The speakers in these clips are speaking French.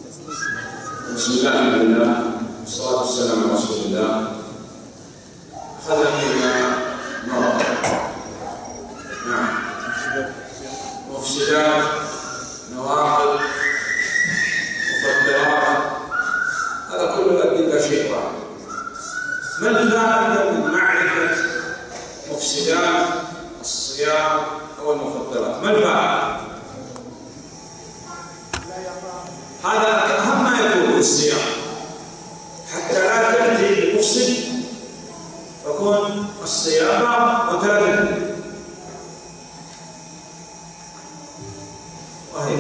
بسم الله الحمد لله والصلاة والسلام على رسول الله. أخذنا فيما مضى. نعم. مفسدات، نواقض، مفطرات، هذا كله يؤدي إلى شيء واحد. ما الفائدة من معرفة مفسدات الصيام أو المفطرات؟ ما الفائدة؟ هذا أهم ما يكون في الصيام حتى لا تأتي بمفسد فكون الصيام متلازم. وهي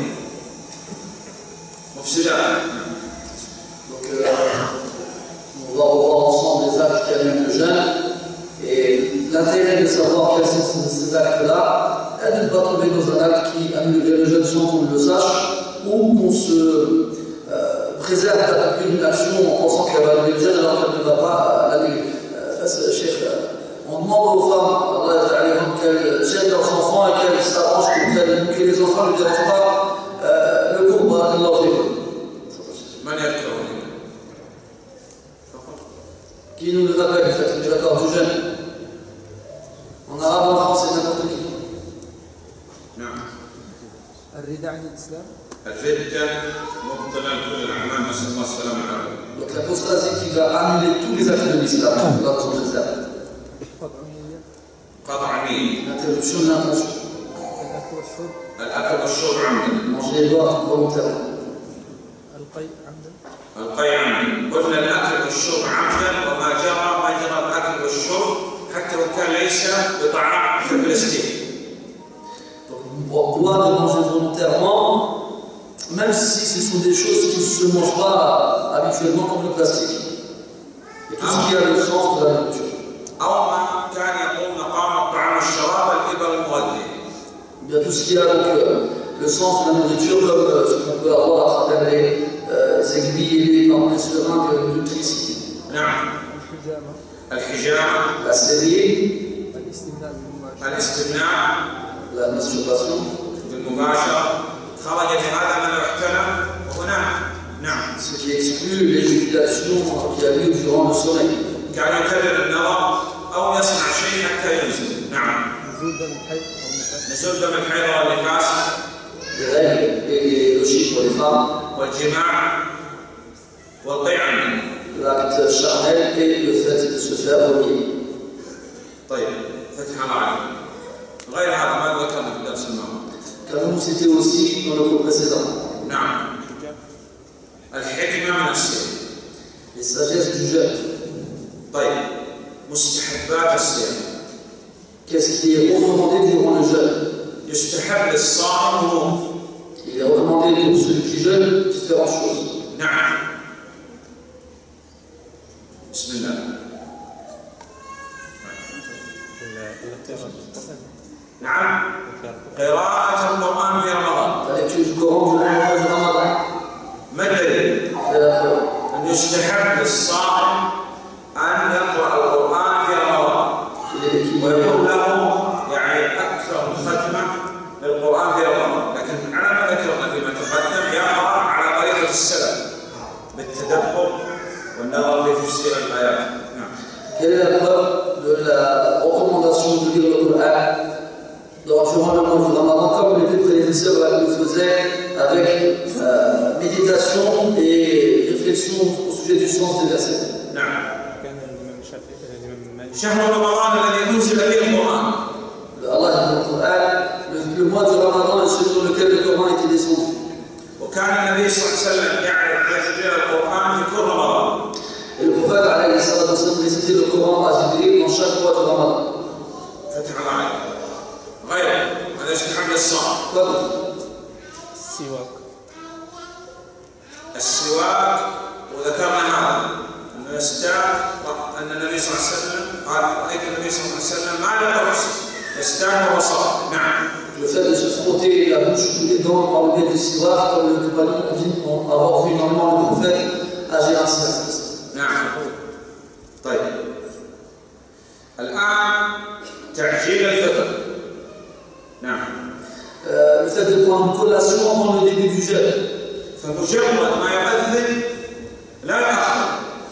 مفسدات. Donc, on va revoir ensemble les actes qui amènent le jeûne. Et l'intérêt de savoir quels sont ces actes-là est de ne pas tomber dans un acte qui annule le jeûne sans qu'on le sache, ou qu'on se préserve d'accomplir une action en pensant qu'elle va annuler le jeûne alors qu'elle ne va pas l'annuler. On demande aux femmes qu'elles tiennent leurs enfants et qu'elles s'arrangent que les enfants ne dérangent pas le cours de leur vie. Qui nous le rappelle, faites l'accord du jeûne. En arabe, en français, n'importe qui. الردة عن الإسلام. الردة مبطلة كل الأعمال، نسأل الله السلامة والعافية. Donc l'apostasie qui va annuler tous les actes de l'islam, la raison de l'islam. قطع النية. L'interruption de l'intention. الأكل والشرب عمدا. Manger et boire volontairement. القيء عمدا. القيء عمدا. قلنا الأكل والشرب عمدا وما جرى الأكل والشرب حتى لو كان ليس بطعام كالبلاستيك. Boire et manger volontairement, même si ce sont des choses qui ne se mangent pas habituellement comme le plastique. Et tout ce qui a le sens de la nourriture. Bien tout ce qui a donc le sens de la nourriture, comme ce qu'on peut avoir à travers les aiguilles et les seringues nutritives. La série, la masturbation, ce qui exclut l'éjaculation qui a lieu durant le sommeil. نزول دم الحيض والنفاس. Les règles et le chiffre pour les femmes. والجماع والقيء عمدا. L'acte charnel et le fait de se faire vomir. طيب فتح الله عليك. غير هذا ما ذكرنا في الدرس الماضي. Qu'avons-nous cité aussi dans le cours précédent? نعم. الحكمة من الصيام. Les sagesses du jeûne. طيب مستحبات الصيام. Qu'est-ce qui est recommandé durant le jeûne? يستحب للصائم نور. Il est recommandé pour celui qui jeûne différentes choses. نعم. بسم الله. نعم. قراءة القرآن في رمضان. La lecture du Coran durant le mois de Ramadan. ما الدليل؟ أن يستحب للصائم أن يقرأ القرآن في رمضان. ويكون له يعني أكثر ختمة للقرآن في رمضان، لكن على ما ذكرنا فيما تقدم يقرأ على طريقة السلف بالتدبر والنظر في تفسير الآيات. نعم. Quelle est la preuve de la recommandation de lire le Coran durant le mois du Ramadan comme les deux prédécesseurs le faisaient avec méditation et réflexion au sujet du sens des versets? نعم. شهر رمضان الذي أنزل فيه القرآن. Allah dit dans le Coran, le mois du Ramadan est celui dans lequel le Coran était descendu. وكان النبي صلى الله عليه وسلم يعرف تفسير القرآن في كل رمضان. Et le prophète alayhi salatu wa sallam récitait le Coran à Jibril dans chaque mois du Ramadan. فتح الله عليك. غير هذا يستحب للصائم. Quoi d'autre? السواك. السواك وذكرنا هذا أنه يستاك، أن النبي صلى الله عليه وسلم قال رأيت النبي صلى الله عليه وسلم ما لا تحس يستاك وهو صائم. نعم. Le fait de se frotter la bouche ou les dents par le biais du siwak, comme le compagnon dit avoir vu énormément le prophète agir ainsi. نعم. طيب. الآن تعجيل الفطر. نعم. Le fait de prendre une collation avant le début du jeûne. فمجرد ما يؤذن لا يأخر،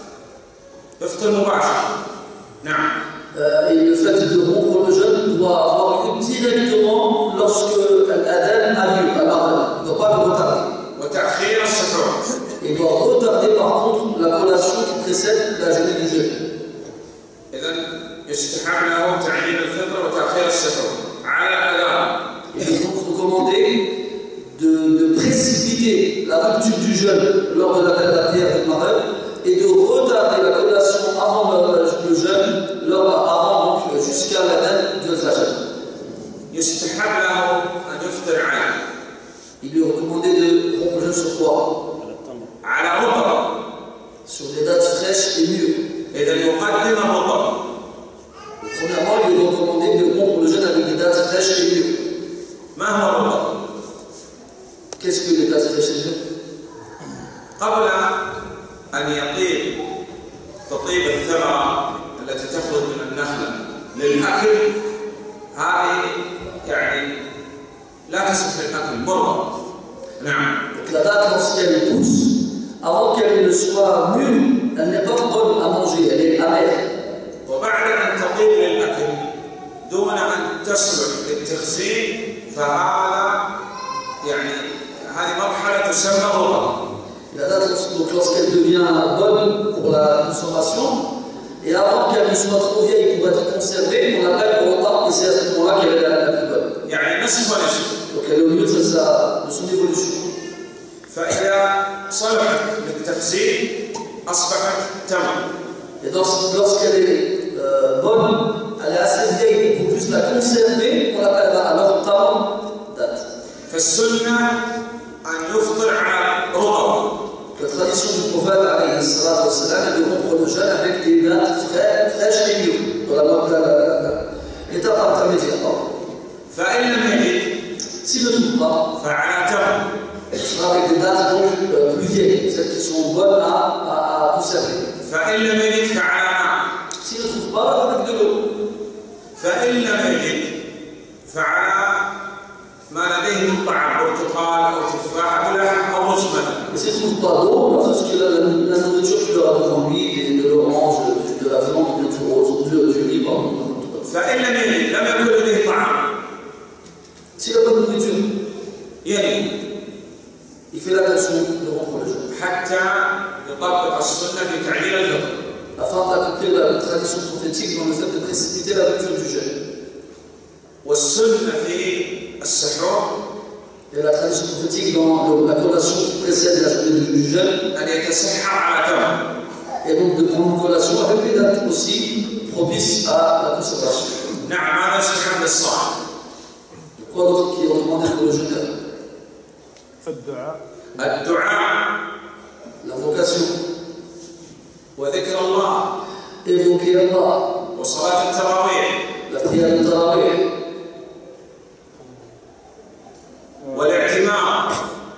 يفطر مباشرة. نعم. Et le fait de rompre le jeûne doit avoir lieu directement lorsque l'adhan a lieu, à l'arrêt. Il ne doit pas le retarder. وتأخير السحور. Il doit retarder par contre la collation qui précède la journée du jeûne. إذن يستحب له تعجيل الفطر وتأخير السحور على الأذان. Il est donc recommandé de précipiter la rupture du jeûne lors de la prière du Maghreb et de retarder la collation avant le jeûne, avant donc jusqu'à l'adhan du Fajr. يستحب له أن يفطر على. Il lui est recommandé de rompre le jeûne sur quoi? على رطب. Sur des dates fraîches et mûres. إذا يقدم الرطب. Premièrement, il lui est recommandé de rompre le jeûne avec des dates fraîches et mûres. ما هو الرطب؟ Qu'est-ce que les dates fraîches et mûres? قبل أن يطيب تطيب الثمرة التي تخرج من النخلة للأكل، هذه يعني لا تصلح للأكل، مرة. نعم. Donc la date, lorsqu'elle pousse, avant qu'elle ne soit mûre, elle n'est pas bonne à manger, elle est amère. وبعد أن تطيب للأكل دون أن تصلح للتخزين، فهذا يعني هذه مرحلة تسمى رطب. La date, donc lorsqu'elle devient bonne pour la consommation, et avant qu'elle ne soit trop vieille pour être conservée, on l'appelle rotard, et c'est à ce moment-là qu'elle est la plus bonne. يعني نصف ونصف. Donc elle est au milieu de son évolution. فإذا صلحت للتخزين أصبحت تمر. Et lorsqu'elle est bonne, elle est assez vieille pour qu'on puisse la conserver, on l'appellera alors tam date. فالسنة أن يفطر على رطب. La tradition du prophète alayhi salatu wassalam est de rompre le jeûne avec des dates fraîches et mûres, dans l'étape intermédiaire. فإن لم يجد S'il ne trouve pas, فعلى تمر. ce sera avec des dates donc plus vieilles, celles qui sont bonnes à conserver. فإن لم يجد فعلى ماء. S'il ne trouve pas, avec de l'eau. فإن لم يجد فعلى ما لديه من طعام، برتقال أو تفاح أو لحم أو رز مثلا. Et s'il ne trouve pas d'eau, parce qu'il a la nourriture qu'il aura devant lui, de l'orange, de la viande, du riz, pardon. فإن لم يجد لم يكن لديه طعام. S'il n'a pas de nourriture, يعني il fait l'attention de rompre le jeûne. حتى يطبق السنة في تعجيل الفطر. Afin d'accomplir la tradition prophétique dans le fait de précipiter la rupture du jeûne. والسنة في السحور Et la tradition prophétique dans la collation qui précède la journée du jeûne. أن يتسحر على تمر. Et donc de prendre une collation avec des dates aussi propices à la conservation. نعم هذا يستحب للصائم. Quoi d'autre qui est recommandé pour le jeûneur? الدعاء L'invocation. وذكر الله Évoquer Allah. وصلاة التراويح La prière de Tarawih. والاعتمار.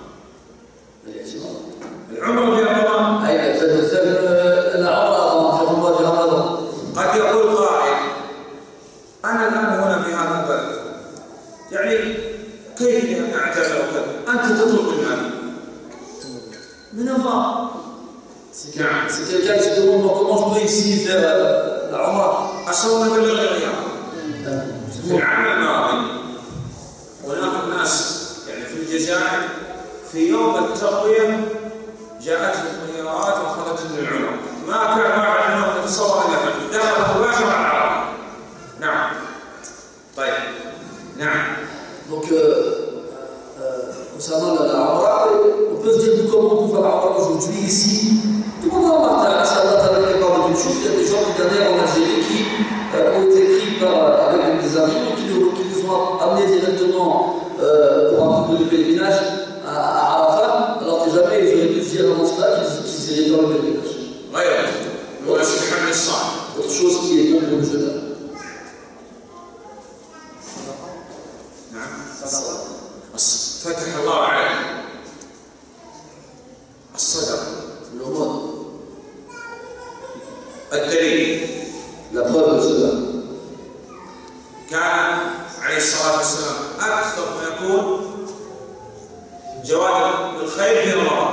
العمرة في رمضان. أي العمرة في رمضان. قد يقول قائل أنا الآن هنا في هذا البلد، يعني كيف أعتمر وكذا؟ أنت تطلب المال من الله. Si quelqu'un qui se demande comment je peux ici faire la Umrah, أصلا بلغ الرياض في العام الماضي هناك ناس يعني في الجزائر في يوم التروية جاءتهم طيارات وأخذتهم للعمرة، ما كان واحد منهم يتصور أن يفعل، دخل مباشرة على العرب. نعم. طيب. نعم. Donc, concernant la Umrah, on peut se dire comment on peut faire la Umrah aujourd'hui ici. Tout le monde en partage, ça va avec les parents d'une chose. Il y a des gens qui dernière en Algérie qui ont été pris avec des avions qui nous ont amenés directement pour un peu de pèlerinage à Arafat, alors que jamais ils auraient pu se dire avant cela qu'ils iraient dans le pèlerinage. Autre chose qui est bon pour le jeune homme. فتح الله عليك الصدق. الدليل La preuve de cela. كان عليه الصلاة والسلام أكثر ما يكون جواد الخير في رمضان.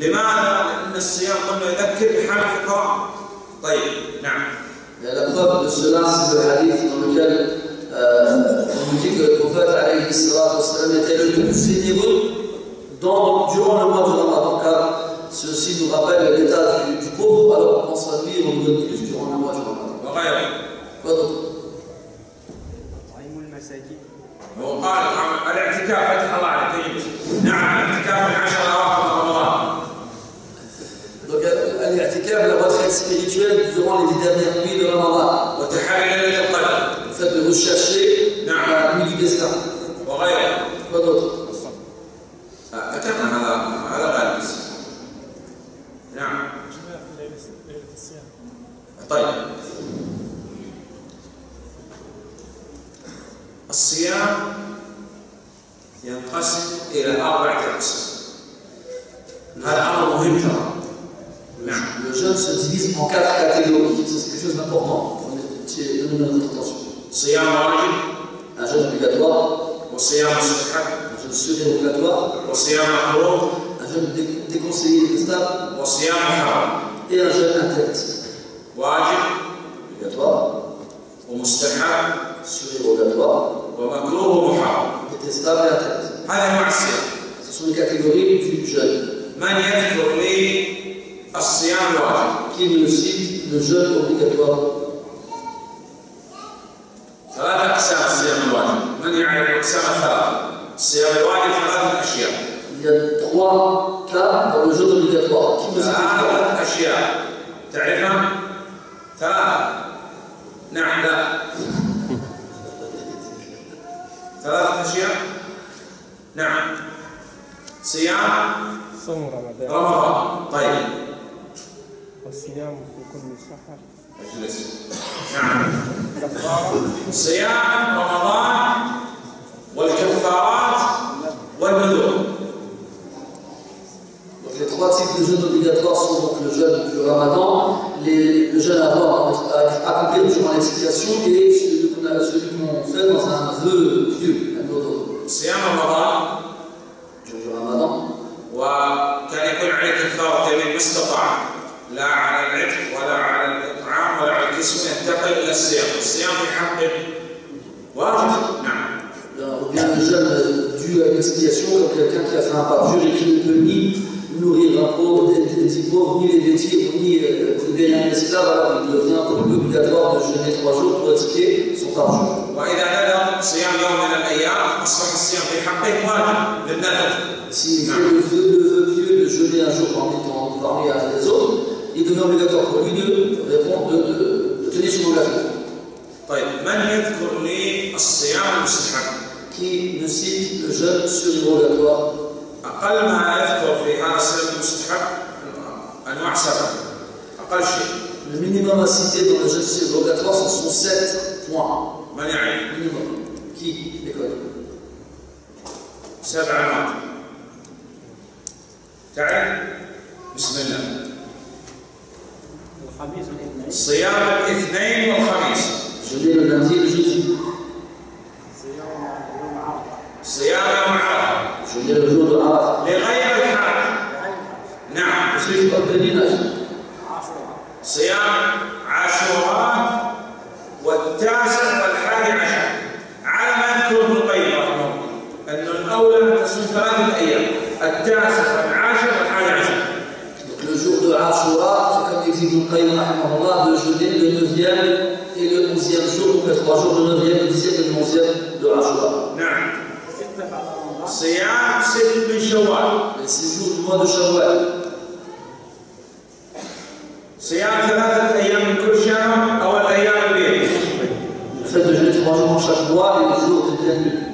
لماذا؟ لأن الصيام قلنا يذكر بحال الفقراء. طيب نعم. La preuve de cela, c'est le hadith dans lequel on nous dit que le prophète alayhi salatu wassalam était le plus généreux durant le mois du Ramadan, car ceci nous rappelle l'état du pauvre, alors on pense à lui et on lui donne plus durant le mois du Ramadan. Quoi d'autre? وقال الاعتكاف فتح الله عليك. نعم الاعتكاف العشر اواخر من رمضان. Donc l'i'tikaf, la retraite spirituelle durant les 10 dernières nuits de Ramadan. وتحري ليلة القدر. Le fait de rechercher la nuit du destin. وغيره. Quoi d'autre? ذكرنا هذا غالب. نعم. طيب. الصيام ينقسم إلى 4 أقسام. هذا أمر مهم ترى. نعم. Le jeûne se divise en 4 catégories. C'est quelque chose d'important. Donnez notre attention. صيام واجب. Un jeûne obligatoire. وصيام مستحب. Un jeûne surérogatoire. وصيام مكروه. Un jeûne déconseillé, détestable. وصيام محرم. Et un jeûne interdit. واجب. Obligatoire. ومستحب. Surérogatoire. ومكروه ومحرم. Détestable et interdit. هذا أنواع الصيام. Ce sont les catégories du jeûne. من يذكر لي الصيام الواجب؟ Qui me cite le jeûne obligatoire? 3 أقسام الصيام الواجب. من يعرف الأقسام الثلاثة؟ الصيام الواجب 3 أشياء. Il y a 3 cas dans le jeûne obligatoire. Qui me cite 3 أشياء. تعرفها؟ 3. نعم لا. 3 أشياء. نعم. صيام صوم رمضان. رمضان. طيب. والصيام في كل سحر. اجلس. نعم. صيام رمضان والكفارات والنذور. Donc les 3 types de jeûnes obligatoires sont donc le jeûne du Ramadan, le jeûne à accomplir durant l'expiation et celui qu'on fait dans un vœu pieux, un nodor. صيام رمضان. Du Ramadan. وكان يكون عليه كفارة يمين ما استطاع لا على العتق ولا على الإطعام ولا على الكسوة ينتقل إلى الصيام. الصيام في حقه واجب. نعم. Ou bien le jeûne dû à l'expiation, comme quelqu'un qui a fait un parjure et qui ne peut ni nourrir un pauvre, des 10 pauvres, ni les laitiers, ni gagner un esclave, alors il devient obligatoire de jeûner 3 jours pour expier son parjure. وإذا نذر صيام يوم من الأيام أصبح الصيام في حقه واجب للنذر. S'il fait le vœu pieux de jeûner un jour parmi les autres, il devient obligatoire pour lui de répondre, de tenir son engagement. طيب من يذكر لي الصيام المستحب؟ Qui me cite le jeûne surérogatoire? أقل ما يذكر في هذا الصيام المستحب أنواع 7. أقل شيء. Le minimum à citer dans le jeûne surérogatoire, ce sont 7 points. من يعرف؟ Minimum. Qui les connaît? 7 أنواع. تعرف؟ بسم الله. الخميس والاثنين. صيام الاثنين والخميس. Jeûner le lundi et le jeudi. صيام يوم عرفة. Jeûner le jour de Arafat. لغير الحاج. نعم. Pour celui qui porte le pèlerinage. صيام عاشوراء والتاسع والحادي عشر. على ما يذكر ابن القيم رحمه الله أن الأولى أن تصوم 3 أيام. التاسع والعاشر والحادي عشر. Donc le jour de Ashura, c'est comme dit Ibn Qayyim rahimahullah, de jeûner le 9e et le 11e jour, donc les 3 jours, le 9e, le 10e et le 11e de Ashura. نعم. صيام 6 من شوال. Les 6 jours du mois de Shawwal. صيام 3 أيام من كل شهر أو الأيام البيض. Le fait de jeûner 3 jours chaque mois et le jour des pleines lunes.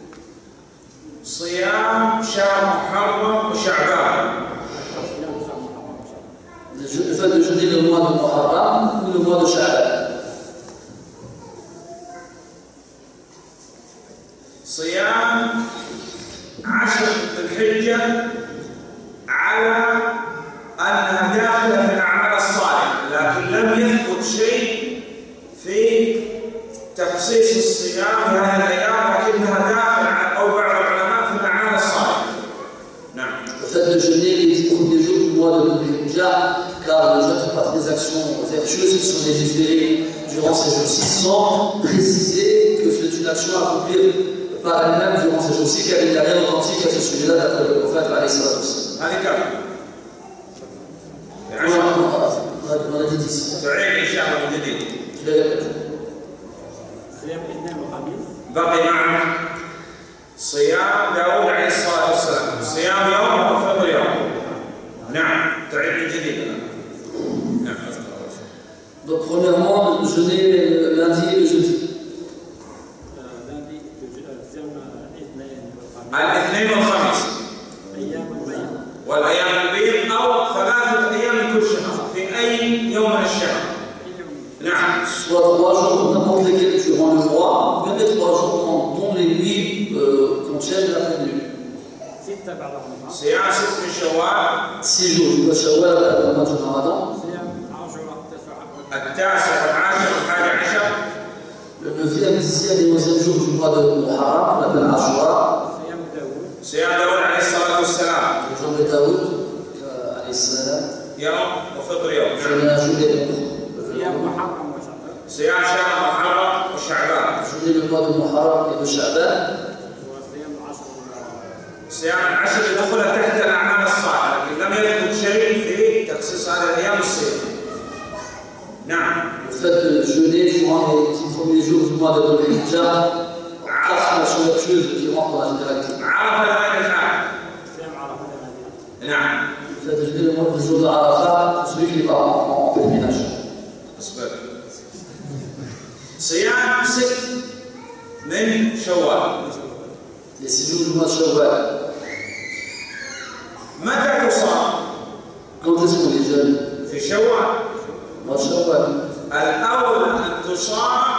صيام شهر محرم وشعبان. Le fait de jeûner le mois de Muharram ou le mois de Sha'ban. صيام 10 ذي الحجة على أنها داخلة في الأعمال الصالحة، لكن لم يذكر شيء في تخصيص الصيام في هذه الأيام، لكنها داخلة أو بعض العلماء في الأعمال الصالحة. نعم. Le fait de jeûner les 10 premiers jours partie des actions vertueuses qui sont légiférées durant ces jours-ci, sans préciser que c'est une action à accomplir par elle-même durant ces jours-ci, car il n'y a rien d'authentique à ce sujet-là d'après le prophète alayhi salatu wassalam. هذه كم؟ On a dit 10. تعيد إن شاء الله من جديد. صيام الاثنين والخميس. بقي معنا صيام داود عليه الصلاة والسلام، صيام يوم وفطر يوم. نعم، تعيد من جديد. نعم. Donc, premièrement, le jeûner le lundi et le jeudi. lundi صيام الاثنين والخميس. الاثنين والخميس. ايام البيض. والايام البيض او 3 ايام من كل شهر في اي يوم من الشهر. نعم. Soit 3 jours, n'importe lesquels durant le mois, ou même les 3 jours dont les nuits contiennent la pleine lune. 6 بعد رمضان. صيام 6 من شوال. 6 jours du mois de Shawwal à la mois de Ramadan. صيام 10 9 التاسع والعاشر والحادي عشر. Le 9e, 10e et 11e jour du mois de Muharram, on appelle Ashura. صيام داوود. صيام داود عليه الصلاة والسلام. Le jour de Daoud, alayhi salam. يوم وفطر يوم. Jeûner un jour et l'autre. صيام محرم وشعبان. صيام شهر محرم وشعبان. Jeûner le mois de Muharram et de Sha'ban. وصيام 10 صيام العشر يدخل تحت الأعمال الصالحة، لكن لم يثبت شيء في تخصيص هذه الأيام الصيام. نعم. Le fait de jeûner durant les 10 premiers jours du mois de Dhul Hijjah, 4 actions vertueuses qui rentrent dans la généralité. عرفة لمن الحال. صيام عرفه لمدينه. نعم. Le fait de jeûner le jour de Arafat, celui qui va en pèlerinage. اصبر. صيام 6 من شوال. Les 6 jours du mois de Shawwal. متى تصام؟ Quand est-ce qu'on les jeûne? في شوال. Mois de Shawwal. الأول أن تصام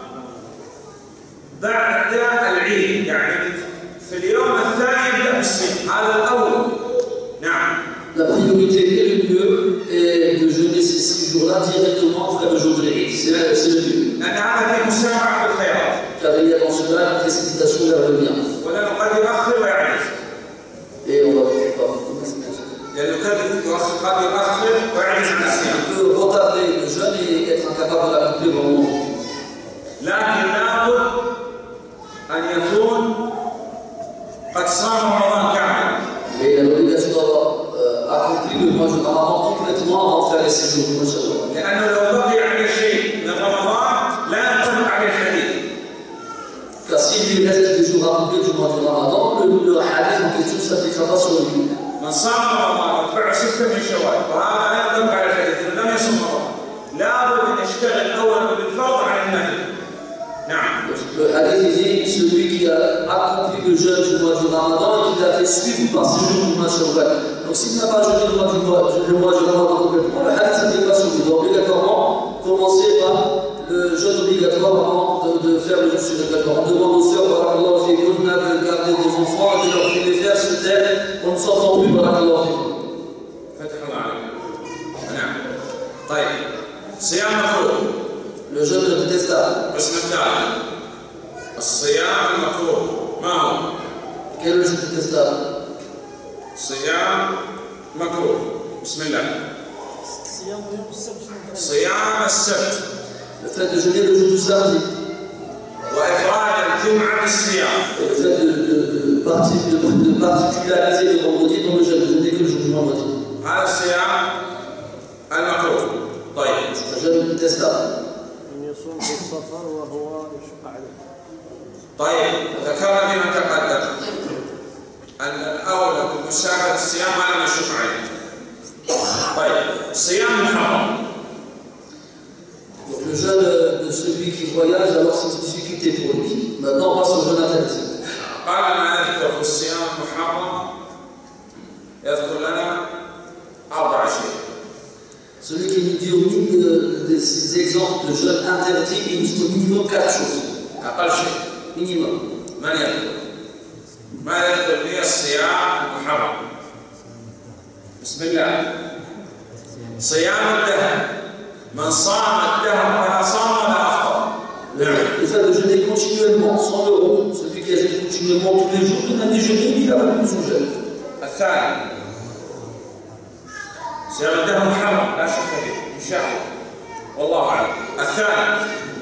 بعد العيد، يعني في اليوم الثاني يبدأ بالصيام، هذا الأول. نعم. La priorité et le mieux est de jeûner ces 6 jours-là directement après le jour de l'Eid. C'est le mieux. لأن هذا فيه مسارعة بالخيرات. Car il y a dans cela une précipitation vers le bien. ولأنه قد يؤخر ويعجز. Et on va لأنه قد يؤخر ويعجز عن الصيام. on peut retarder le jeûne et être incapable de l'accomplir au moment. لكن لابد أن يكون قد صام رمضان كاملا. Mais il a l'obligation d'avoir accompli le mois de Ramadan complètement avant de faire les 6 jours du mois de Shawwal. لأنه لو بقي عليه شيء من رمضان لا ينطبق عليه الحديث. Car s'il lui reste des jours à accomplir du mois de Ramadan, le hadith en question ne s'appliquera pas sur lui. من صام رمضان واتبعه 6 من شوال وهذا لا ينطبق على الحديث لأنه لم يصم رمضان. لابد أن يشتغل أولا بالفرض على النفل. نعم. Le hadith dit celui qui a accompli le jeûne du mois du Ramadan et qui l'a fait suivre par 6 jours du mois de Shawwal. Donc s'il n'a pas jeûné le mois du Ramadan complètement, le hadith s'applique pas sur lui. Il doit obligatoirement commencer par le jeûne obligatoire avant de faire le jeûne surrogatoire. On demande aux sœurs, barakallahu fikum, de garder vos enfants et de leur prier de faire se taire. On ne s'entend plus, barakallahu fikum. فتح الله عليك. نعم. طيب. صيام مكروه. Le jeûne détestable. القسم الثالث. الصيام المكروه. ما هو؟ Quel est le jeûne détestable? صيام مكروه. بسم الله. صيام يوم السبت. صيام السبت. Le fait de jeûner le jour du samedi. وإفراد الجمعة بالصيام. Et le fait de particulariser le vendredi dans le jeûne, de jeûner que le jour du vendredi. هذا الصيام المكروه. طيب. C'est un jeûne détestable. أن يصوم في السفر وهو يشق عليه. طيب ذكرنا فيما تقدم أن الأولى بمساعدة الصيام على ما يشق عليه. طيب صيام محرم. Donc le jeûne de celui qui voyage, alors c'est une difficulté pour lui. Maintenant on passe au jeûne interdit. قال ما يذكر في الصيام المحرم يذكر لنا 4 أشياء. Celui qui nous dit au minimum des exemples de jeûne interdit, il nous dit au minimum 4 choses. أقل شيء. Minimum. من يذكر؟ ما يذكر لي الصيام المحرم. بسم الله. صيام الدهر. من صام الدهر فلا صام ولا أفطر. Le fait de jeûner continuellement, sans le repos, celui qui a jeûné continuellement tous les jours, il n'a ni jeûné ni il a repris son jeûne. الثاني. صيام الدهر محرم لا شك فيه. إن شاء الله والله أعلم. الثاني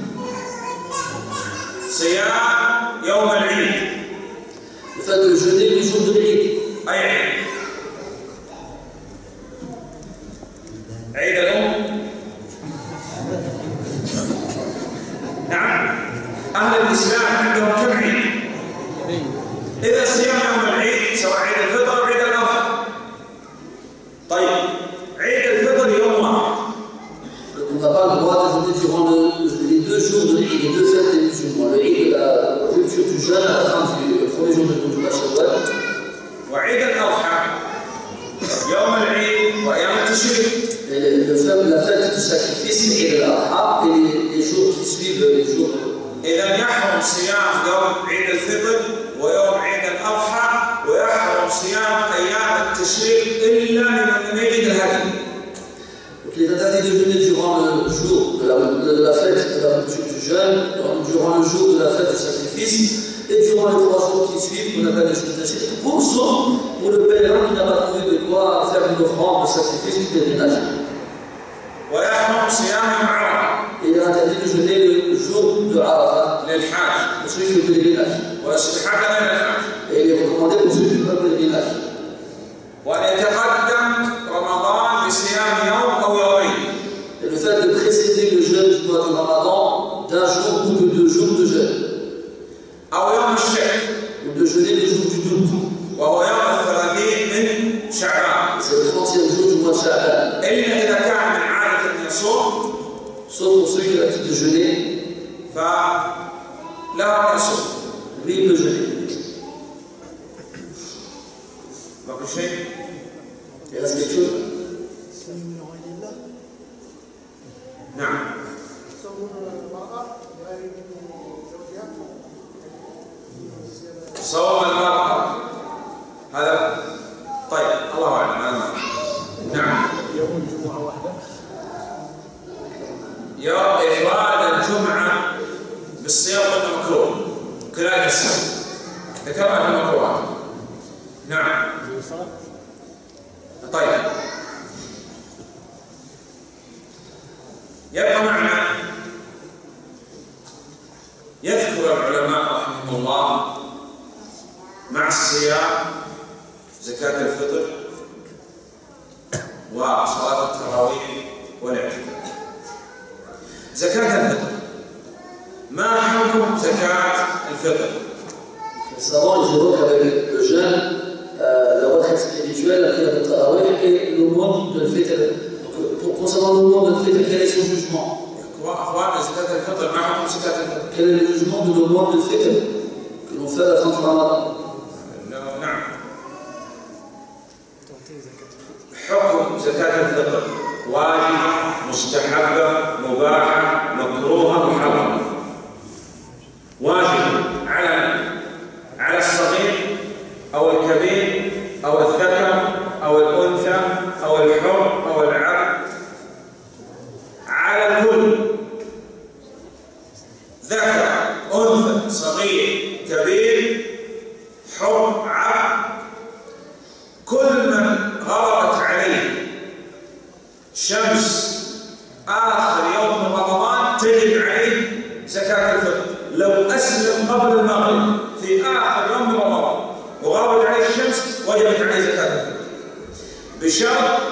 صيام يوم العيد. Le fait de jeûner le jour de l'Eid. أي عيد؟ عيد الأم؟ نعم. أهل الإسلام عندهم كم عيد؟ إذا صيام يوم العيد سواء عيد الفطر أو عيد الأضحى. طيب عيد الفطر يوم واحد. On n'a pas le droit de jeûner durant les 2 jours de l'Eid, les 2 fêtes des musulmans. Le Eid de la rupture du jeûne à la fin du premier jour de la Shawwal. وعيد الأضحى يوم العيد وأيام التشريق. La fête du sacrifice, l'Eid al-Adha, et les jours qui suivent les jours. إذا يحرم صيام يوم عيد الفطر ويوم عيد الأضحى ويحرم صيام أيام التشريق إلا لمن لم يجد الهدي. Donc il est interdit de jeûner durant le jour de la fête de la rupture du jeûne, durant le jour de la fête du sacrifice, et durant les 3 jours qui suivent, qu'on appelle les jours de tashriq, pour le pèlerin qui n'a pas trouvé de quoi faire une offrande de sacrifice du pèlerinage. Et il est interdit de jeûner le jour de Arafat, pour celui qui fait le pèlerinage. Et il est recommandé pour celui qui fait le pèlerinage. Et le fait de précéder le jeûne du mois du Ramadan d'un jour ou de 2 jours de jeûne. Ou de jeûner les jours du doute. C'est le 30e jour du mois de Sha'ban. Sauf pour ceux qui ont l'habitude de jeûner. Lui, il peut jeûner. Il reste quelque chose? نعم. صوم المرأة هذا طيب الله أعلم. نعم. يوم الجمعة واحدة. إفراد الجمعة بالصيام المكروه كذلك السبت ذكرنا في المكروهات. نعم. طيب يبقى معنا يذكر العلماء رحمهم الله مع الصيام زكاة الفطر وصلاة التراويح والاعتكاف. زكاة الفطر ما حكم زكاة الفطر؟ Les savants, ils évoquent avec le jeûne la retraite spirituelle, la prière de Tarawih et l'aumône de l'Fitr. Concernant l'aumône de l'Fitr, quel est son jugement? Quel est le jugement de l'aumône de l'Fitr que l'on fait à la fin du Ramadan? حكم زكاة الفطر واجبة مستحبة مباحة مكروهة محرمة. واجب على الصغير أو الكبير أو الذكر أو الأنثى أو الحر أو العبد، على الكل، ذكر أنثى صغير كبير حر عبد، كل من غربت عليه شمس آخر يوم رمضان تجب عليه زكاة الفطر. لو أسلم قبل المغرب في آخر يوم رمضان وغربت عليه الشمس وجبت عليه زكاة الفطر، بشرط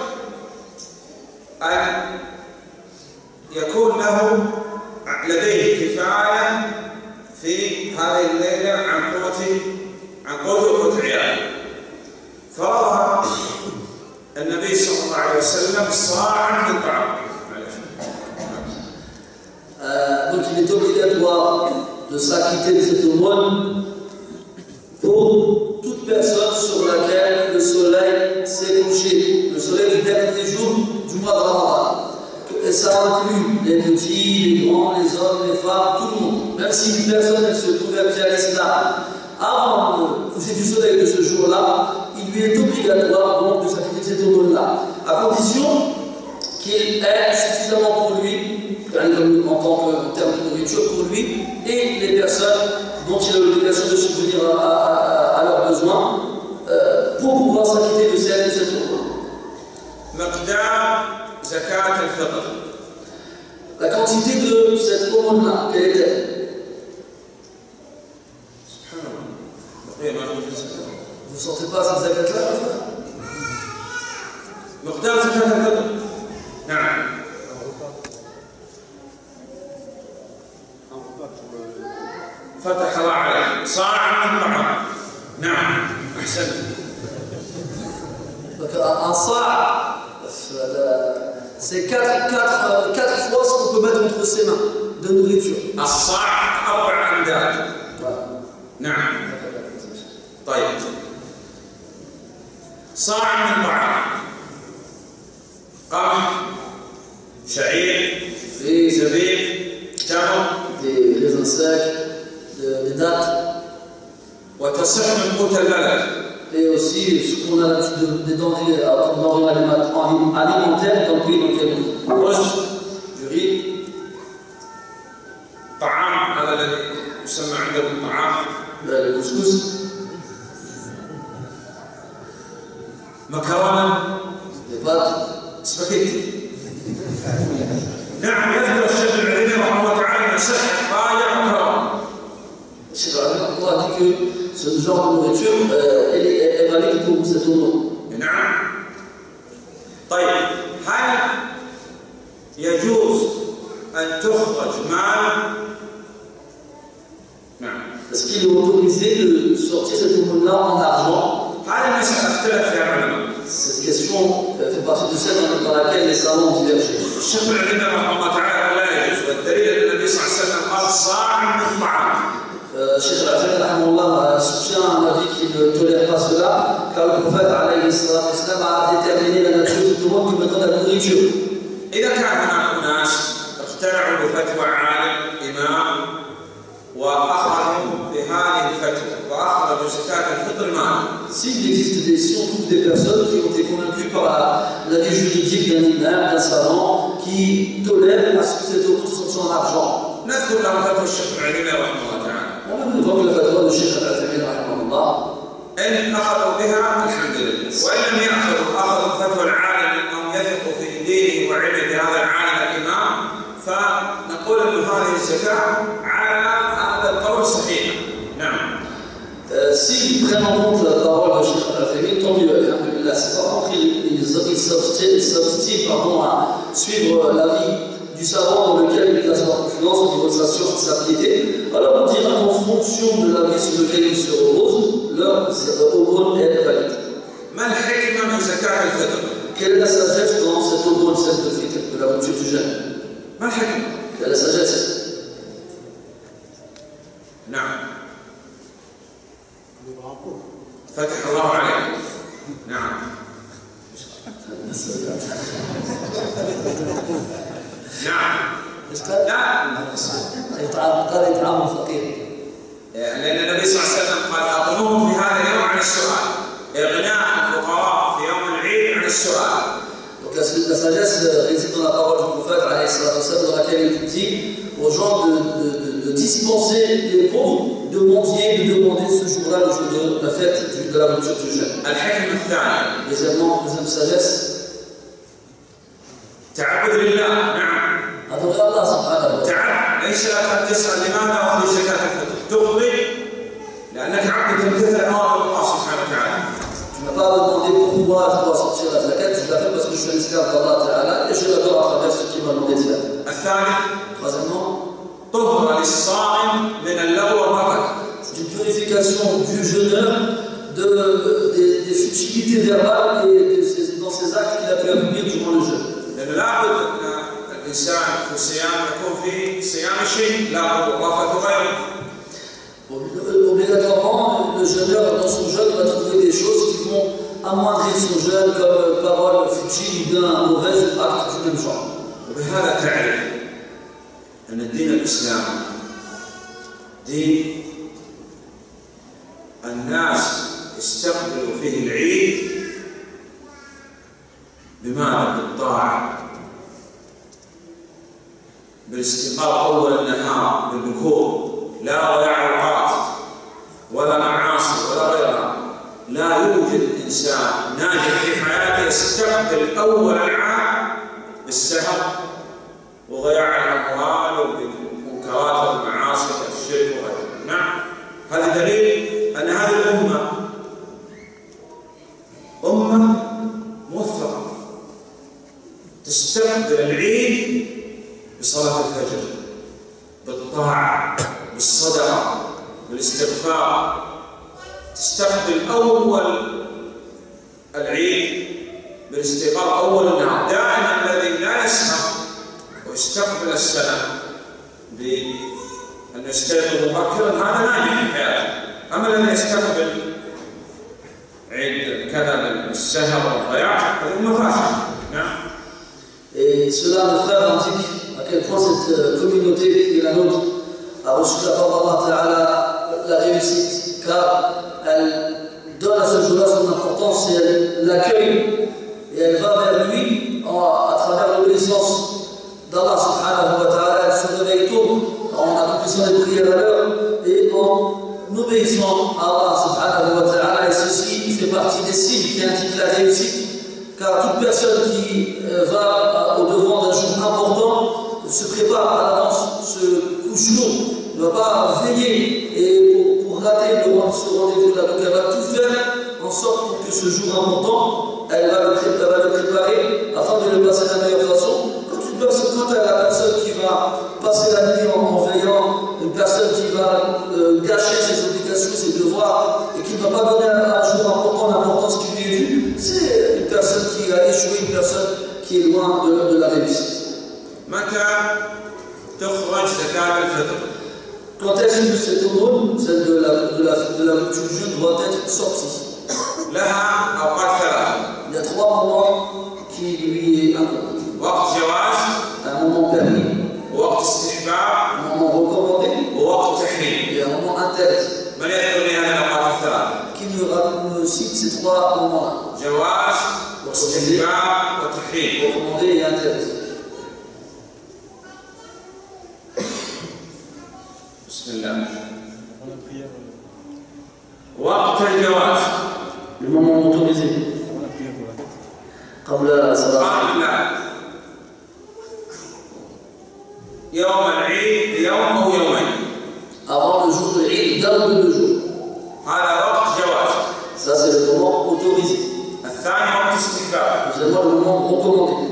أن يكون له لديه كفاية في هذه الليلة عن قوته وقوت عياله. فرضها النبي صلى الله عليه وسلم صاعا من طعام. Donc il est obligatoire de s'acquitter de cette aumône pour toute personne sur laquelle le soleil s'est couché, le soleil du dernier jour du mois de Ramadan. Et ça inclut les petits, les grands, les hommes, les femmes, tout le monde. Même si une personne elle se convertit à l'islam avant le coucher du soleil de ce jour-là, il lui est obligatoire donc de s'acquitter de cette aumône-là, à condition qu'il ait suffisamment pour lui, en tant que terme de nourriture pour lui et les personnes dont il a l'obligation de subvenir à leurs besoins pour pouvoir s'acquitter de cette aumône. مقدار زكاة الفطر La quantité de cette aumône-là, quelle était? Vous ne sentez pas cette zakat-là? مقدار زكاة الفطر. نعم. فتح الله عليك. صاع من طعام. نعم. أحسنت. Donc un sa', c'est 4 fois ce qu'on peut mettre entre ses mains de nourriture. الصاع 4 أمداد. نعم. طيب. صاع من طعام. قمح، شعير، زبيب، تمر، des raisins secs, des dattes. وتصح من قوت البلد. Et aussi ce qu'on a l'habitude des denrées comme denrées alimentaires dans le pays dans lequel on vit. رز، Du riz, طعام هذا الذي يسمى عندكم طعام. le couscous, مكرونة، des pâtes. سباكيتي. نعم يذكر الشيخ العليمي رحمه الله تعالى من صحة راجع مكرونة. Cheikh Al-Albani a dit que ce genre de nourriture est valide pour cet homme. نعم. طيب هل يجوز أن تخرج مال؟ نعم. Est-ce qu'il est autorisé de sortir cet homme-là en argent? هذه المسألة اختلف فيها العلماء. Cette question fait partie de celle dans laquelle les savants ont divergé. الشيخ العليمي رحمه الله تعالى لا يجوز، والدليل أن النبي صلى الله عليه وسلم قال صاع من طعام. Cheikh Al-Albani soutient un avis qui ne tolère pas cela, car le prophète a déterminé la nature de tout le monde comme étant la nourriture. إذا كان هناك أناس اقتنعوا بفتوى عالم إمام وأخذوا بهذه الفتوى وأخرجوا زكاة الفطر مال. S'il existe si on trouve des personnes qui ont été convaincues par l'avis juridique d'un imam, d'un savant, qui tolèrent à ce que cette aumône soit en argent. نذكر لهم فتوى الشيخ العليمي رحمه الله تعالى. On évoque la fatwa de Cheikh Al-Albani rahimahullah. إن أخذوا بها الحمد لله، وإن لم أخذوا فتوى العالم أنهم يثقوا في دينه وعلمه بهذا العالم الإمام، فنقول أن هذه الزكاة على هذا القول صحيح. نعم. S'ils prennent en compte la parole de Cheikh Al-Albani, tant mieux. Alhamdulillah. Si par contre ils s'obstinent à suivre l'avis du savant dans lequel il place leur confiance au niveau de sa science et de sa piété, alors on dira qu'en fonction de l'avis sur lequel ils se reposent, leur aumône est valide. Quelle est la sagesse dans cette aumône, celle de fitr, de la rupture du jeûne? Quelle est la sagesse? نعم. فتح الله عليك. نعم. نعم. لا قال يطعم الفقير. لأن النبي صلى الله عليه وسلم قال أغنوهم في هذا اليوم عن السؤال. إغناء الفقراء في يوم العيد عن السؤال. Donc la sagesse réside dans la parole du prophète dans laquelle il dit aux gens de dispenser les pauvres, de mendier, de demander ce jour-là, le jour de la fête de la rupture du jeûne. Deuxièmement, deuxième sagesse. تعبد لله. نعم. Adorer Allah subhanahu wa ta'ala. تعال ليس لك أن تسأل لماذا أخرج زكاة الفطر؟ تقضي لأنك عبد تمتثل أوامر الله سبحانه وتعالى. Tu n'as pas demandé pourquoi je dois sortir la zakat, je la fais parce que je suis un esclave d'Allah Ta'ala et je l'adore à travers ce qu'il m'a demandé de faire. Troisièmement, c'est une purification du jeûneur des futilités verbales et dans ses actes qu'il a pu accomplir durant le jeûne. Obligatoirement, le jeûneur dans son jeûne va trouver des choses qui vont amoindrir son jeûne, comme parole futile ou bien un mauvais acte du même genre. وبهذا تعرف أن الدين الإسلامي دين الناس يستقبلوا فيه العيد بماذا؟ بالطاعة، بالاستيقاظ أول النهار بالبكور، لا ولا عوقات ولا معاصي ولا غيرها. لا يوجد إنسان ناجح في حياته يستقبل أول العام بالسهر وضياع الأموال وبمنكرات والمعاصي كالشرك وغيره. نعم، هذا دليل أن هذه الأمة أمة موفقة تستقبل العيد بصلاة الفجر، بالطاعة، بالصدقة، بالاستغفار. تستقبل أول العيد بالاستيقاظ أول النهار. دائما الذي لا يسهر ويستقبل السنة بأن يستيقظ مبكرا هذا ناجح في حياته. أما الذي يستقبل عيد كذا السهر والضياع هذه أمة فاشلة. نعم. Et cela, mes frères, indique à quel point cette communauté qui est la nôtre a reçu de la part d'Allah Ta'ala la réussite, car elle donne à ce jour-là son importance et elle l'accueille et elle va vers lui à travers l'obéissance d'Allah Subhanahu wa Ta'ala. Elle se réveille tôt en accomplissant les prières à l'heure et en obéissant à Allah Subhanahu wa Ta'ala. Et ceci fait partie des signes qui indiquent la réussite. Car toute personne qui va au-devant d'un jour important se prépare à l'avance, se couche tôt, ne va pas veiller et pour rater ce rendez-vous-là. Donc elle va tout faire en sorte pour que ce jour important, elle va le préparer afin de le passer de la meilleure façon. Quand elle est la personne qui va passer la nuit en veillant, une personne qui va gâcher ses obligations, ses devoirs, et qui ne va pas donner à un jour important l'importance qui lui est due, c'est une personne qui a échoué, une personne qui est loin de la réussite. Quand est-ce que cette aumône, celle de la rupture du jeûne, doit être sortie? Il y a 3 moments qui lui est incombé. Un moment permis, un moment recommandé et un moment interdit. Qui me cite ces 3 moments-là? Recommandé et interdit. Le moment autorisé. قبل صلاة يوم العيد بيوم أو يومين. Avant le jour de l'Eid, d'un ou 2 jours. هذا وقت جواز. Ça c'est le moment autorisé. الثاني وقت استحباب. Deuxièmement le moment recommandé.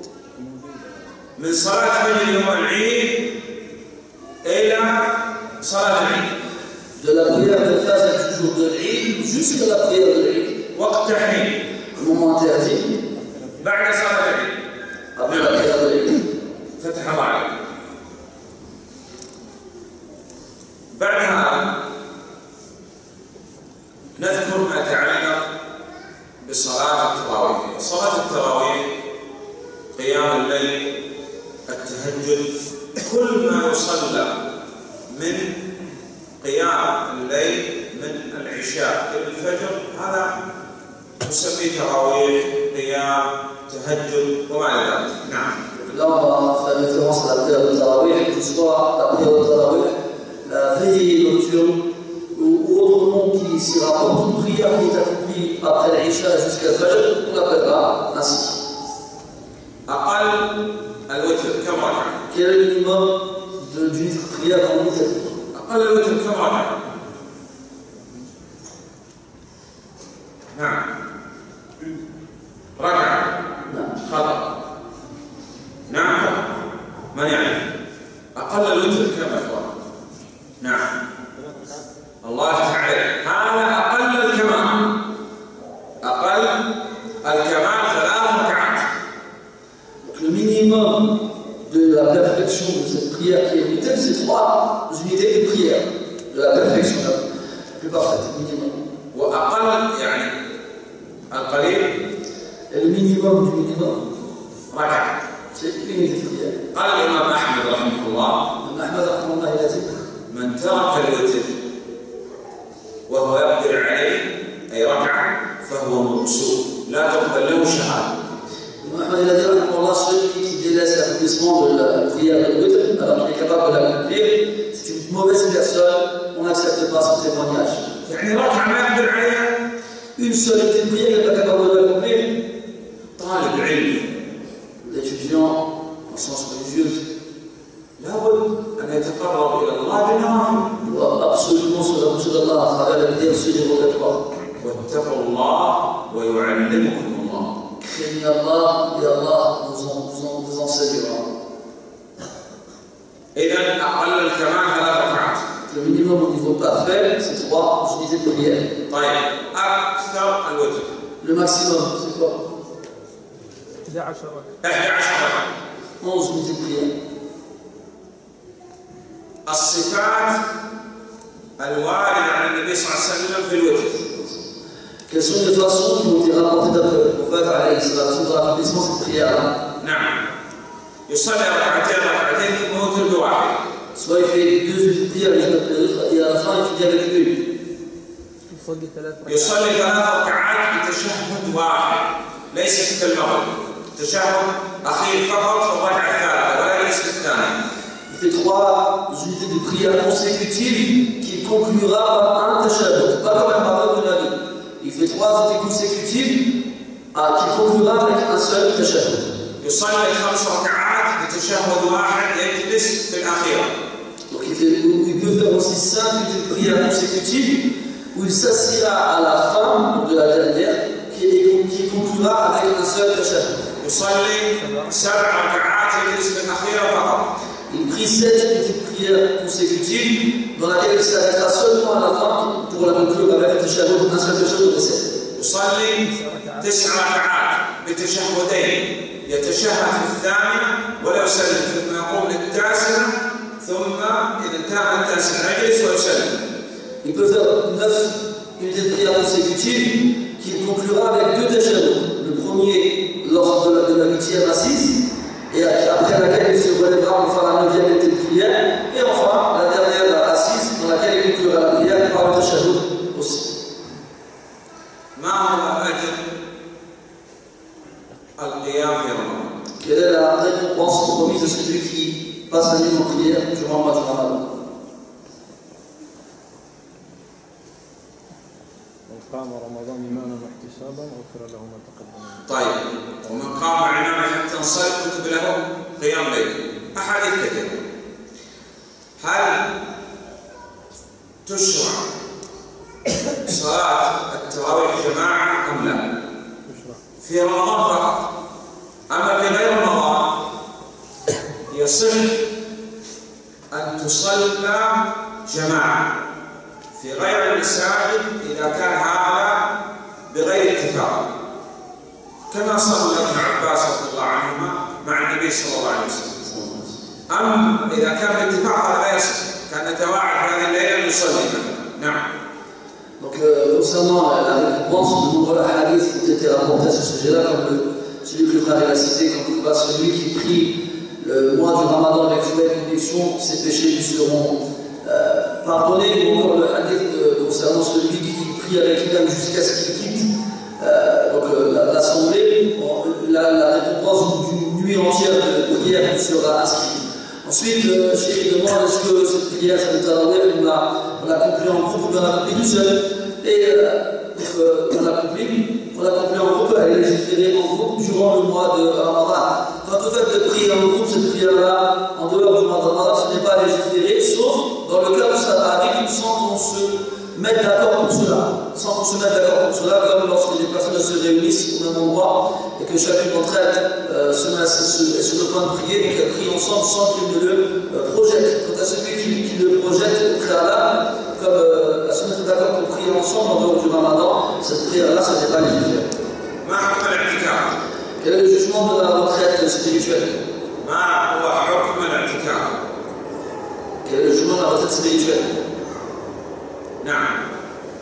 من صلاة فجر يوم العيد إلى صلاة العيد. De la prière de Fajr du jour de l'Eid jusqu'à la prière de l'Eid. وقت تحريم. Le moment interdit. بعد صلاة العيد. Après la prière de l'Eid. فتح الله عليك. بعد هذا نذكر ما يتعلق بصلاة التراويح. صلاة التراويح قيام الليل، التهجد، كل ما يصلى من قيام الليل من العشاء إلى الفجر هذا نسميه تراويح، قيام، تهجد وما إلى ذلك. نعم. Là, on va faire référence à la prière de Tarawih, que ce soit la prière de Tarawih, la veillée nocturne, ou autre nom qui s'y rapporte, une prière qui est accomplie après l'Isha jusqu'à Fajr, on l'appellera ainsi. أقل الوتر كم ركعة؟ Quel est le minimum d'une prière en unité? أقل الوتر كم ركعة؟ نعم. ركعة. خطأ. نعم. من يعرف؟ أقل الوتر كم ركعة؟ نعم. الله تعالى هذا أقل الكمال. أقل الكمال 3 ركعات. Le minimum de la perfection de cette prière qui est unité, c'est 3 unités de prière. De la perfection la plus parfaite, minimum. وأقل يعني القليل. Et le minimum du minimum, ركعة. c'est une unité de prière. قال الإمام أحمد رحمه الله: أحمد رحمه الله يلازم من ترك الوتر وهو يقدر عليه أي ركعة فهو مقصود لا تقبل له شهادة. Ahmad il a dit pour Allah, celui qui délaisse l'accomplissement de la prière de l'autre, alors qu'il est capable de l'accomplir, c'est une mauvaise personne, on n'accepte pas son témoignage. يعني ركعة ما يقدر عليها. Une seule unité de prière qu'il n'est pas capable de l'accomplir. طالب علم. L'étudiant en sciences religieuses. واتقوا الله ويعلمكم الله. Craignez Allah et Allah vous enseignera. إذا أقل الكمال 3 ركعات. Le minimum au niveau parfait, c'est 3 unités de prière. طيب أكثر الوتر. Le maximum, c'est quoi? 11 ركعة. 11 ركعة. 11 unités de prière. الصفات الواردة عن النبي صلى الله عليه وسلم في الوتر. Quelles sont les façons qui ont été rapportées d'après le prophète alayhi salatu wa sallam dans l'accomplissement de cette prière-là? نعم. يصلي ركعتين ثم يوتر بواحد. Soit il fait 2 unités de prière les unes après les autres, et à la fin il finit avec une. يصلي 3 ركعات بتشهد واحد ليس كالمغرب. تشهد أخير فقط في الركعة الثالثة ولا يجلس في الثانية. Il fait 3 unités de prière consécutives qu'il conclura par un tashahhud, pas comme un maghreb de la vie. Il fait 3 unités consécutives qu'il conclura avec un seul tashahhud. يصلي 5 ركعات بتشهد واحد يجلس في الأخيرة. Donc il peut faire aussi 5 unités de prière consécutives où il s'assiera à la fin de la dernière qui conclura avec un seul tashahhud. يصلي 7 ركعات يجلس في الأخيرة فقط. Il prie 7 unités de prière consécutives dans laquelle il s'arrêtera seulement à la fin pour la conclure avec un tashahhud, un seul tashahhud de 7. يصلي 9 ركعات بتشهدين يتشهد في الثانية ولا يسلم ثم يقوم للتاسعة ثم إذا انتهى التاسعة يجلس ويسلم. Il peut faire 9 unités de prière consécutives qu'il conclura avec 2 tashahhud. Le premier lors de la 8e assise et après laquelle il se relèvera pour faire la 9e unité de prière et enfin la dernière assise dans laquelle il conclura la prière par le tashahhud aussi. ما هو أجر القيام في رمضان؟ Quelle est la récompense promise de celui qui passe la nuit en prière durant le mois de Ramadan? من قام رمضان إيمانا واحتسابا غفر له ما تقدم. طيب ومن قام عنانا حتى انصرف كتب له قيام ليل. أحاديث كثيرة. هل تشرع صلاة التراويح جماعة أم لا؟ في رمضان فقط. أما في غير رمضان يصح أن تصلى جماعة في غير المساجد إذا كان هذا بغير اتفاق. كما صلى ابن عباس رضي الله عنهما مع النبي صلى الله عليه وسلم. أما إذا كان باتفاق هذا لا يصح. كان نتواعد هذه الليلة نصلي مثلا. نعم. Donc, concernant la récompense, de nombreux hadiths ont été rapportés à ce sujet-là, comme celui que le frère a cité, quand il passe celui qui prie le mois du Ramadan avec foi et conviction, ses péchés lui seront pardonnés, ou encore le hadith concernant celui qui prie avec l'imam jusqu'à ce qu'il quitte l'assemblée, la récompense d'une nuit entière de prière lui sera inscrite. Ensuite, Cheikh demande est-ce que cette prière, cette tarawih, on l'a compris en groupe ou on l'a compris tout seul. Et on l'a compris en groupe, elle est légiférée en groupe durant le mois de Ramadan. Quant au fait de prier en groupe, cette prière-là, en dehors du mois de Ramadan, ce n'est pas légiféré, sauf dans le cas où ça arrive sans qu'on se mette d'accord pour cela. Comme lorsque les personnes se réunissent au même endroit et que chacune d'entre elles est sur le point de prier, donc elles prient ensemble sans qu'ils ne le projettent. Quant à celui qui le projette au préalable, comme se mettre d'accord pour prier ensemble en dehors du Ramadan, cette prière-là, ça n'est pas légiféré. Quel est le jugement de la retraite spirituelle? Quel est le jugement de la retraite spirituelle? نعم.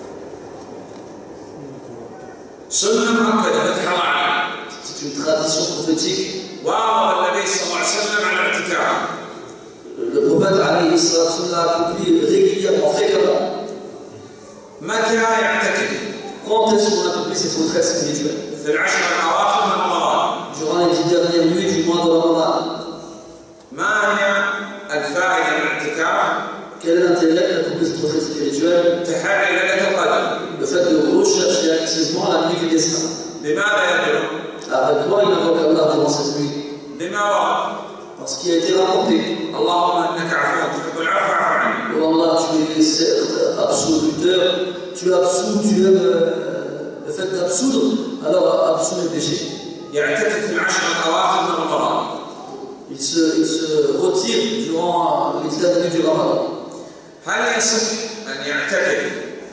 سنة مؤكدة فتح الله عليه. C'est une tradition prophétique. واظب النبي صلى الله عليه وسلم على الاعتكاف. Le prophète alayhi salatu wa sallam l'a accompli régulièrement, fréquemment. متى يعتكف؟ Quand est-ce qu'on accomplit cette retraite spirituelle? في العشر الأواخر من رمضان. Durant les 10 dernières nuits du mois de Ramadan. ما هي الفائدة من الاعتكاف؟ Quel est l'intérêt d'accomplir cette retraite spirituelle? تحري ليلة القدر. Le fait de rechercher activement la nuit du destin. لماذا يدعو؟ Avec quoi il invoque Allah durant cette nuit? لما ورد؟ Parce qu'il a été rapporté. اللهم إنك عفو تحب العفو فاعف عني. Oh Allah, tu es certes absoluteur, tu absous, tu aimes fait d'absoudre, alors absoudre le péché. يعتكف في العشر الأواخر من رمضان. Il se retire durant les 10 années du Ramadan. هل يصح أن يعتكف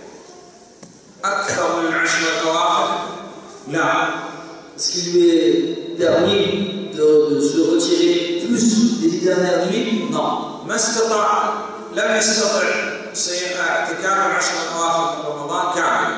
أكثر من العشر الأواخر؟ لا. Est-ce qu'il lui est permis de se retirer plus des 10 dernières nuits? Non. ما استطاع، لم يستطع اعتكاف العشر الأواخر من رمضان كامل،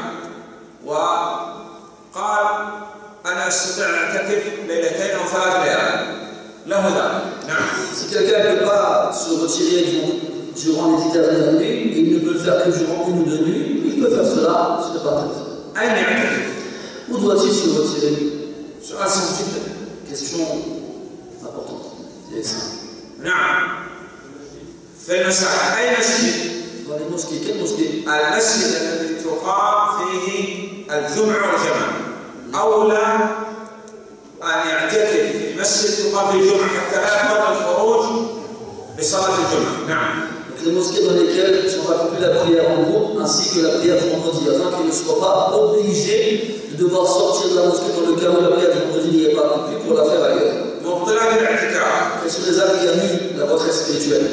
وقال أنا أستطيع أن أعتكف ليلتين أو 3 ليال، له ذلك. نعم. Si quelqu'un ne peut pas se retirer durant les 10 dernières nuits, et il ne peut le faire que durant 1 ou 2 nuits, il peut faire cela, ce n'est pas interdit. أين يعتكف؟ Où doit-il se retirer? سؤال سهل جدا. Question importante. نعم. في المساجد، أي مسجد؟ Dans les mosquées, quelle mosquée? المسجد الذي تقام فيه الجمعة والجماعة أولى أن يعتكف في مسجد تقام فيه الجمعة حتى لا يضطر الخروج لصلاة الجمعة. نعم. Les mosquées dans lesquelles sont accomplies la prière en groupe ainsi que la prière du vendredi, afin qu'il ne soit pas obligé de devoir sortir de la mosquée dans le cas où la prière du vendredi n'y est pas accomplie pour la faire ailleurs. Quels sont les actes qui annulent la retraite spirituelle?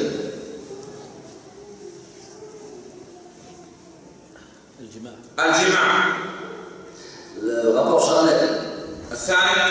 الجماع. Le rapport charnel. الثاني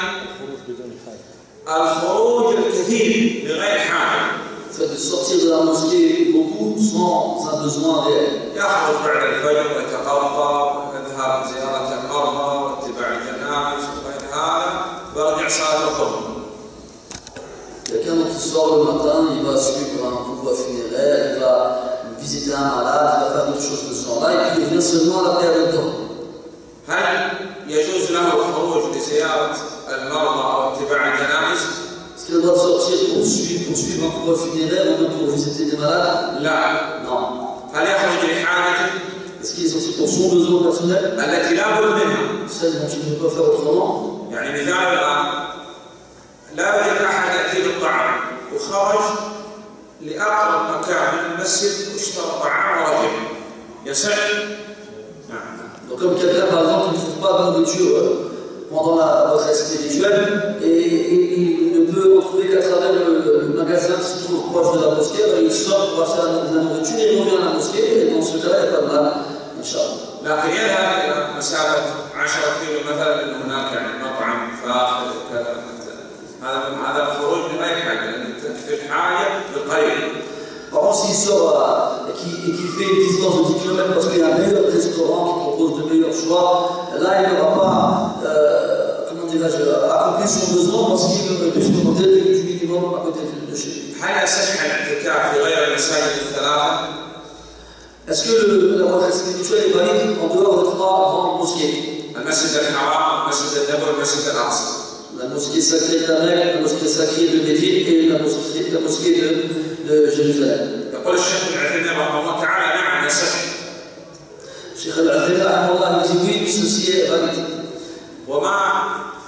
الخروج الكثير بغير حاجة. Fait de sortir de la mosquée beaucoup sans un besoin réel. يخرج بعد الفجر ويتقضى ويذهب زيارة المرضى واتباع الجنائز وغير هذا ويرجع صلاة الظهر. Quelqu'un qui sort le matin, il va suivre un convoi funéraire, il va visiter un malade, il va faire d'autres choses de ce genre-là, et puis il revient seulement à la prière de temps. هل يجوز له الخروج لزيارة المرضى أو اتباع الجنائز؟ Est-ce qu'il doit sortir pour suivre un convoi funéraire ou même pour visiter des malades? لا. Non. هل يخرج لحاجته؟ Est-ce qu'il est sorti pour son besoin personnel? التي لا بد منها. Celle dont il ne peut pas faire autrement. يعني مثال الآن لا يوجد أحد يأتي بالطعام وخرج لأقرب مكان من المسجد واشترى طعام ورجع. يصح؟ نعم. Donc comme quelqu'un par exemple qui ne trouve pas de nourriture pendant la retraite spirituelle et il ne peut en trouver qu'à travers le magasin qui se trouve proche de la mosquée, alors il sort pour acheter de la nourriture et il revient à la mosquée et dans ce cas-là il n'y a pas de mal, Inch'Allah. لكن يذهب إلى مسافة 10 كيلو مثلا لأن هناك يعني مطعم فاخر وكذا، هذا خروج بغير حاجة، لأن في الحاجة بالقريب. Par contre, s'il sort et qu'il fait une distance de 10 km parce qu'il y a un meilleur restaurant qui propose de meilleurs choix, là il n'aura pas, comment dirais-je, accompli son besoin parce qu'il ne peut se contenter du minimum à côté de chez lui. هل يصح الاعتكاف في غير المساجد الثلاثة؟ Est-ce que la retraite spirituelle est valide en dehors de 3 grandes mosquées? المسجد الحرام، المسجد النبوي، المسجد الأقصى. La mosquée sacrée de la Mecque, la mosquée sacrée de Médine et la mosquée de Jérusalem. يقول الشيخ ابن عثيمين رحمه الله تعالى نعم يصح. Cheikh Al-Uthaymin rahimahullah dit oui, ceci est valide. وما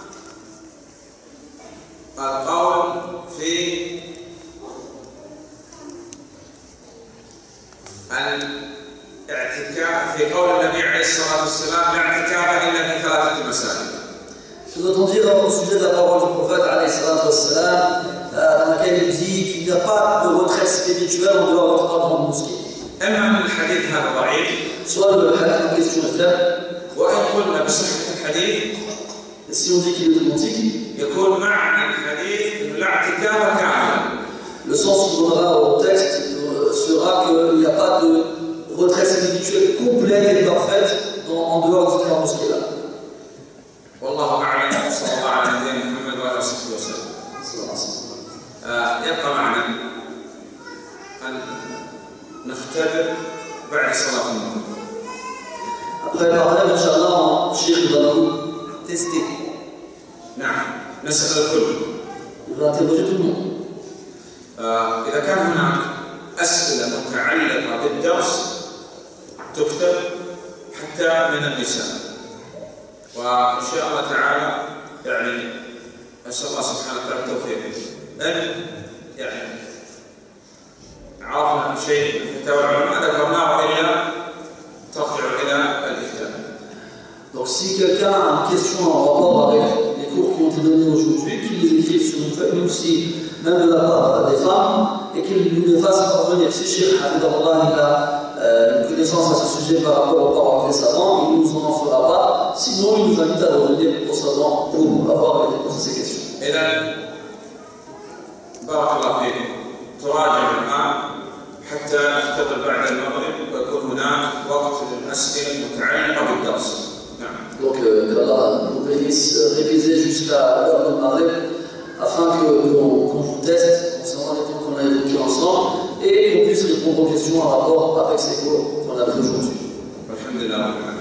القول في الاعتكاف في قول النبي عليه الصلاة والسلام لا اعتكاف إلا في 3 مساجد. Que doit-on dire au sujet de la parole du prophète alayhi salatu wassalam, dans laquelle il dit qu'il n'y a pas de retraite spirituelle en dehors de 3 grandes mosquées? إما أن الحديث هذا ضعيف، Soit le hadith en question est faible, وإن قلنا بصحة الحديث et si on dit qu'il est authentique, يكون معنى الحديث أنه لا اعتكاف كامل. le sens qu'on donnera au texte sera qu'il n'y a pas de retraite spirituelle complète et parfaite en dehors de ces 3 mosquées-là. والله أعلم، صلى الله على نبينا محمد وعلى آله وصحبه وسلم. يبقى معنا أن نختبر بعد صلاة المغرب. Après le partage, Inch'Allah, Cheikh va nous tester. نعم، نسأل الكل. Il va interroger tout le monde. إذا كان هناك أسئلة متعلقة بالدرس تكتب حتى من النساء. وإن شاء الله تعالى يعني أسأل الله سبحانه وتعالى التوفيق أن يعني عرفنا شيء من فتاوى العلماء ذكرناه إلا ترجع إلى الإفتاء. Donc Donc si quelqu'un a une question en rapport avec les cours qui ont été donnés aujourd'hui, qu'il les écrive sur une feuille, même si, même de la part des femmes, et qu'il nous les fasse parvenir. Si Cheikh Hafidallah il a une connaissance à ce sujet par rapport aux paroles des savants, il ne nous en fera pas. Sinon, il nous invite à revenir aux savants pour avoir les réponses à ces questions. إذا بارك الله فيكم تراجع الآن حتى نختبر بعد المغرب ويكون هناك وقت للأسئلة المتعلقة بالدرس. نعم. Donc, qu'Allah nous bénisse, réviser jusqu'à l'heure de Maghreb afin qu'on vous teste concernant les points qu'on a évoqués ensemble et qu'on puisse répondre aux questions en rapport avec ces cours qu'on a fait aujourd'hui. Alhamdulillah.